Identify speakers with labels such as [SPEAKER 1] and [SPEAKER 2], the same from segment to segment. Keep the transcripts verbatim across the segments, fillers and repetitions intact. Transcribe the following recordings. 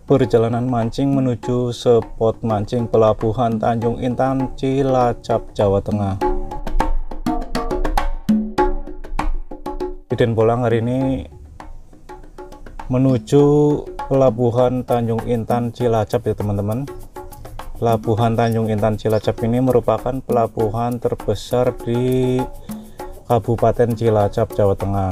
[SPEAKER 1] perjalanan mancing menuju spot mancing Pelabuhan Tanjung Intan, Cilacap, Jawa Tengah. Di Denbolang hari ini menuju Pelabuhan Tanjung Intan, Cilacap ya teman-teman. Pelabuhan Tanjung Intan Cilacap ini merupakan pelabuhan terbesar di Kabupaten Cilacap, Jawa Tengah.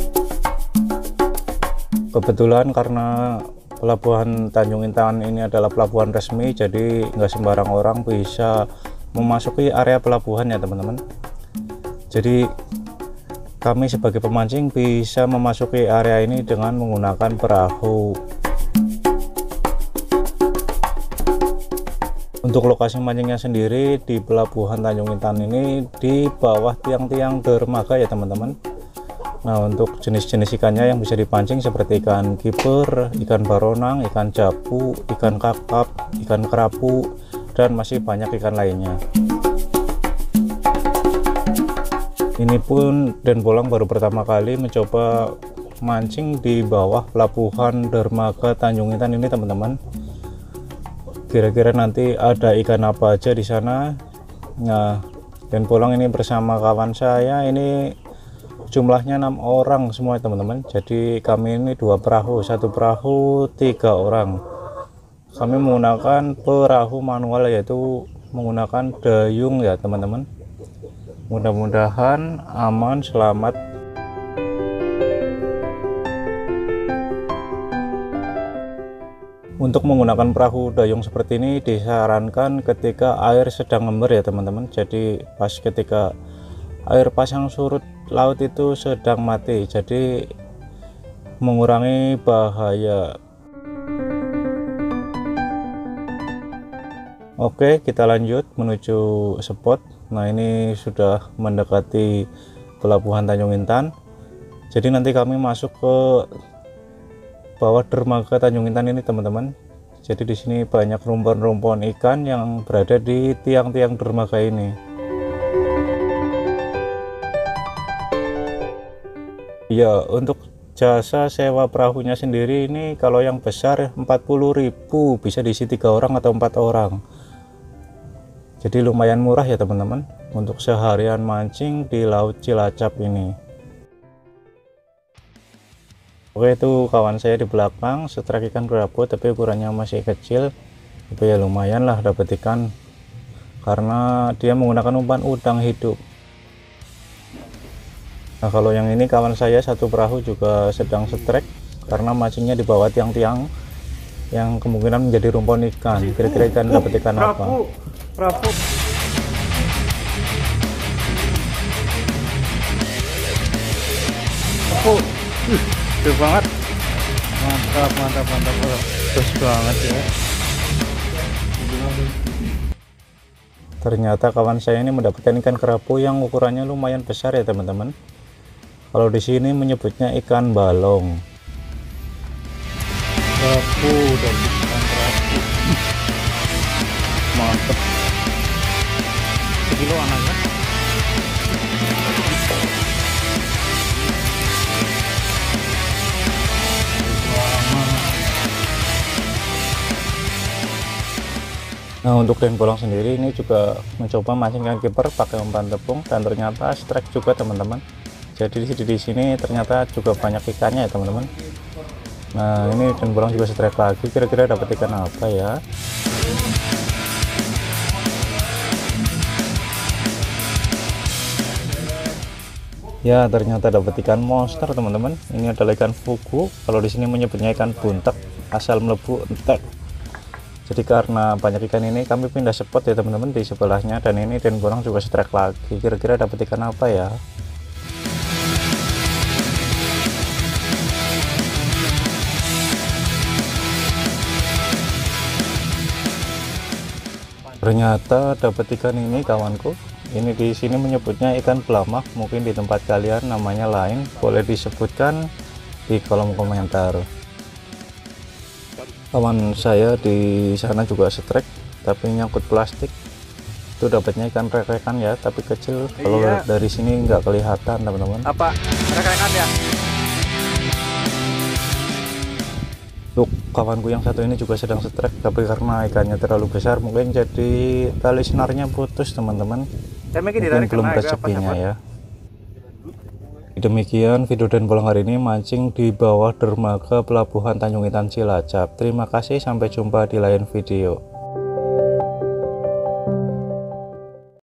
[SPEAKER 1] Kebetulan karena Pelabuhan Tanjung Intan ini adalah pelabuhan resmi, jadi nggak sembarang orang bisa memasuki area pelabuhan ya teman-teman. Jadi kami sebagai pemancing bisa memasuki area ini dengan menggunakan perahu. Untuk lokasi mancingnya sendiri di Pelabuhan Tanjung Intan ini di bawah tiang-tiang dermaga ya teman-teman. Nah, untuk jenis-jenis ikannya yang bisa dipancing seperti ikan kiper, ikan baronang, ikan japu, ikan kakap, ikan kerapu, dan masih banyak ikan lainnya. Ini pun Denbolang baru pertama kali mencoba mancing di bawah Pelabuhan Dermaga Tanjung Intan ini teman-teman. Kira-kira nanti ada ikan apa aja di sana. Nah, Denbolang ini bersama kawan saya ini jumlahnya enam orang semua teman-teman. Jadi kami ini dua perahu, satu perahu tiga orang. Kami menggunakan perahu manual, yaitu menggunakan dayung ya teman-teman. Mudah-mudahan aman, selamat. Untuk menggunakan perahu dayung seperti ini disarankan ketika air sedang ngember ya teman-teman. Jadi pas ketika air pasang surut laut itu sedang mati, jadi mengurangi bahaya. Oke, kita lanjut menuju spot. Nah, ini sudah mendekati Pelabuhan Tanjung Intan. Jadi nanti kami masuk ke bawah dermaga Tanjung Intan ini teman-teman. Jadi di sini banyak rumpun-rumpun ikan yang berada di tiang-tiang dermaga ini. Ya, untuk jasa sewa perahunya sendiri ini kalau yang besar empat puluh ribu, bisa diisi tiga orang atau empat orang. Jadi lumayan murah ya teman-teman untuk seharian mancing di Laut Cilacap ini. Oke, itu kawan saya di belakang setrek ikan kerapu, tapi ukurannya masih kecil. Tapi ya lumayan lah dapat ikan karena dia menggunakan umpan udang hidup. Nah, kalau yang ini kawan saya satu perahu juga sedang setrek karena mancingnya di bawah tiang-tiang yang kemungkinan menjadi rumpun ikan. Kira-kira ikan dapat ikan apa? Perahu. Oh, gede banget. Mantap, mantap, mantap. Terus banget ya. Ternyata kawan saya ini mendapatkan ikan kerapu yang ukurannya lumayan besar ya teman-teman. Kalau di sini menyebutnya ikan balong. Kerapu dan ikan kerapu. Mantep. Sekilo anaknya. Nah, untuk Denbolang sendiri ini juga mencoba mancing ikan kiper pakai umpan tepung dan ternyata strike juga teman-teman. Jadi di, di sini ternyata juga banyak ikannya ya teman-teman. Nah, ini Denbolang juga strike lagi. Kira-kira dapat ikan apa ya? Ya, ternyata dapat ikan monster teman-teman. Ini adalah ikan fugu. Kalau di sini menyebutnya ikan buntek, asal melebu entek. Jadi karena banyak ikan ini kami pindah spot ya teman-teman di sebelahnya, dan ini Denbolang juga strike lagi. Kira-kira dapat ikan apa ya? Ternyata dapat ikan ini kawanku. Ini di sini menyebutnya ikan belamak, mungkin di tempat kalian namanya lain. Boleh disebutkan di kolom komentar. Kawan saya di sana juga setrek, tapi nyangkut plastik. Itu dapatnya ikan rekan ya, tapi kecil. Kalau iya, dari sini nggak kelihatan teman-teman.
[SPEAKER 2] Apa rekan ya?
[SPEAKER 1] Untuk kawanku yang satu ini juga sedang strike, tapi karena ikannya terlalu besar mungkin jadi tali senarnya putus teman-teman, mungkin belum rezekinya ya. Demikian video dan pulang hari ini mancing di bawah dermaga pelabuhan Tanjung Intan Cilacap. Terima kasih, sampai jumpa di lain video.